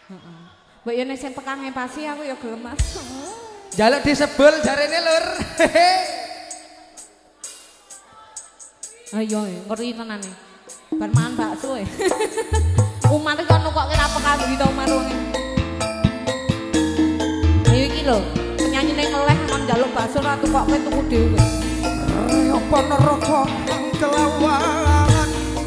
Heeh. Mbok yo nek sing tekan ngepasi aku yo gelem Mas. Jaluk disebul jarene lur. Ayo ngeri tenan e. Bar mangan bakso e. Umat iki ono kok kira pekan dina Umar wonge. Ayo iki lho, penyanyine ngeleh mon njaluk bakso ra tukokke tuku dhewe. Apa neraka kelawan.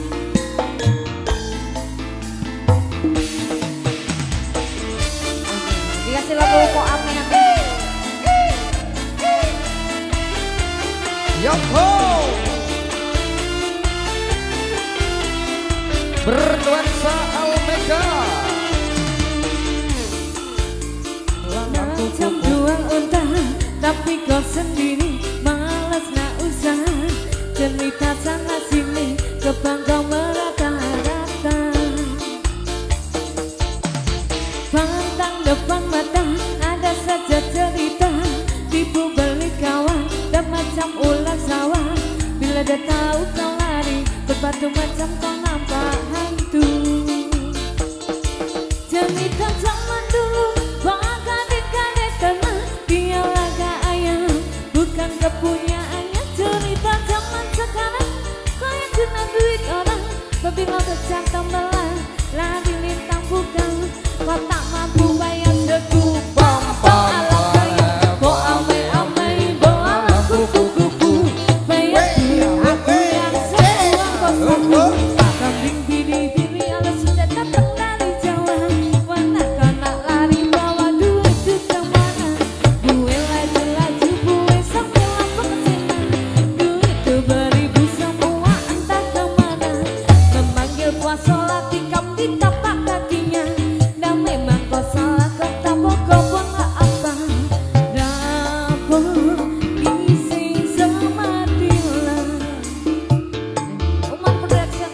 Dikasih lagu kok ame-ame. Yoko bernuansa Almega. Macam jual unta, tapi kau sendiri malas nak usah. Cerita sana sini, kebang kau merata-rata. Pantang depan mata, ada saja cerita. Tipu beli kawan, dan macam ular sawah. Bila dia tahu kau lari, berbatu macam kau nampak hantu. Cerita zaman dulu, bahkan dikandai teman. Dia laga ayam, bukan kepunyaannya. Cerita zaman sekarang, kau yang kena duit orang. Bila bercantang belah, lari lintang bukan. Kau tak mampu bayar sekupang. Ala kaya, kau amai-amai, bawa kuku-kuku. Bayar duit aku yang semua kau sapu. Kambing bini-bini, ala sudah datang dari Jawa. Mana kau nak lari, bawa duit itu kemana? Gue laju-laju, gue sambil lapar kesana. Duit itu beribu semua, entah kemana. Memanggil puasa latih kam di tapak kakinya. Dan memang kau salah, kau tak mau kau buang apa. Dapur isi sematilah. Umar Production.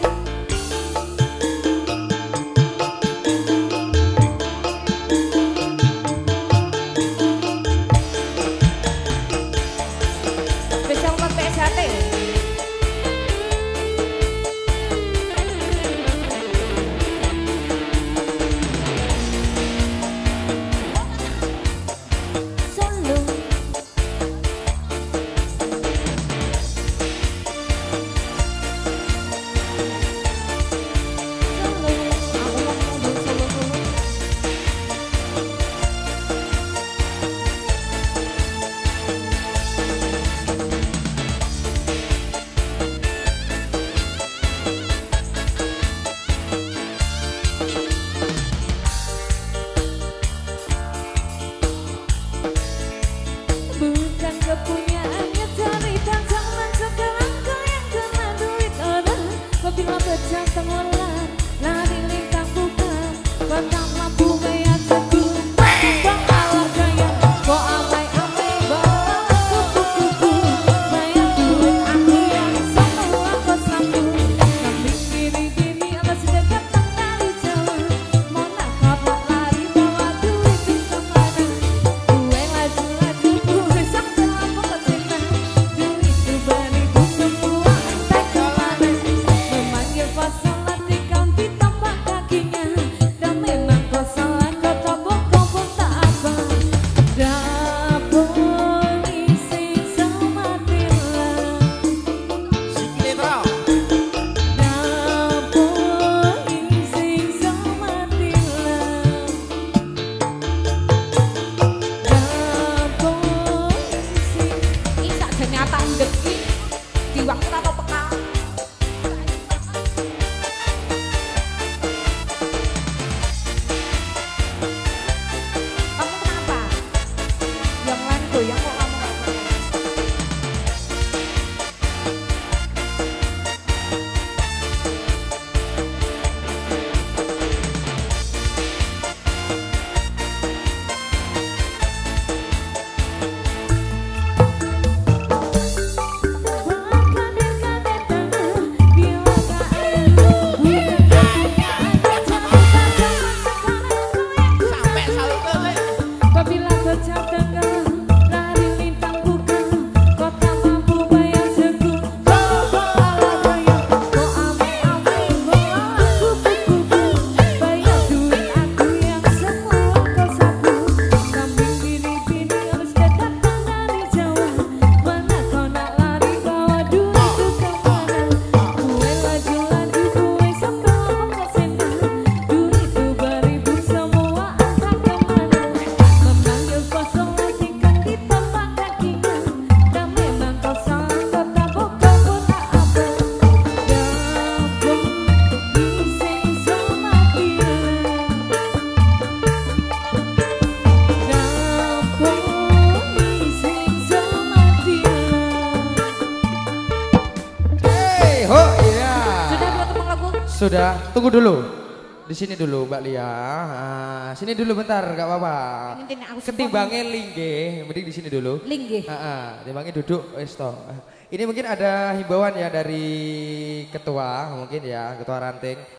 Spesial buat PSHT. Solo. Bukan kepunyaannya cerita zaman sekarang. Kau yang kena duit orang. Bila berjantang lelah, lari lintang bukan. Kau tak mampu bayar sekupang. Kau ala kaya, kau amai-amai, bawa kuku-kuku. Bayar duit aku yang semua kau sapu. Kambing bini-bini, ala sudah datang dari Jawa. Mau nak kapal lari, bawa duit itu kemana? Gue laju-laju, gue sambil lapar kesana. Duit itu beribu semua, entah kemana. Memanggil pasal latih kau di tapak kakinya. Dan memang Sudah, tunggu dulu. Di sini dulu Mbak Lia. Nah, sini dulu bentar, gak apa-apa. Ketimbangnya linggih, mending di sini dulu. Linggih. Ketimbangnya duduk, wis toh. Ini mungkin ada himbauan ya dari ketua, mungkin ya, ketua ranting.